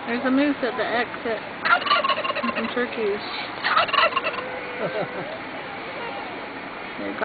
There's a moose at the exit. And some turkeys.